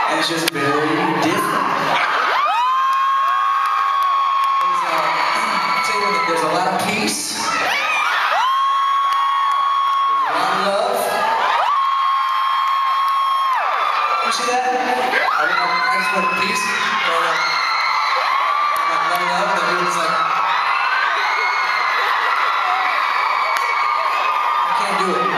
And it's just very different. I'll tell you what, there's a lot of peace. There's a lot of love. You see that? I just want peace. Love, the dude is like, I can't do it.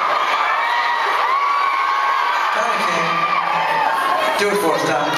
Tommy can. Do it for us, Tommy.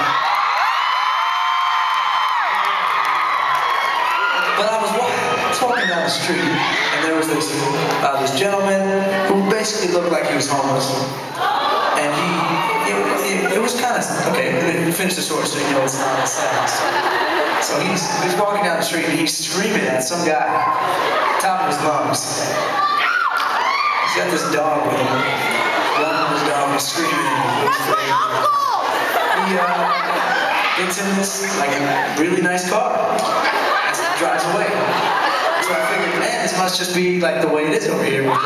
But I was walking down the street, and there was this gentleman who basically looked like he was homeless. And it was kind of, okay, let me finish the story so you know it's not a sad story. So he's walking down the street and he's screaming at some guy, top of his lungs. He's got this dog with him. His dog is screaming and he gets in this like a really nice car and drives away. So I figured, man, this must just be like the way it is over here. I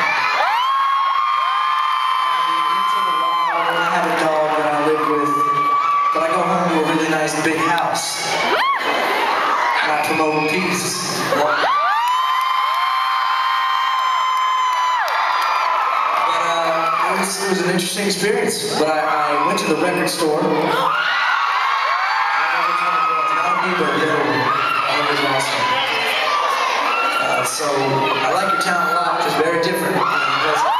have a dog that I live with, but I go home to a really nice big house. Not promoting peace. But it was an interesting experience. But I went to the record store. I don't know which one it was. Not me, but the other one. It was awesome. So I like your town a lot. It's very different.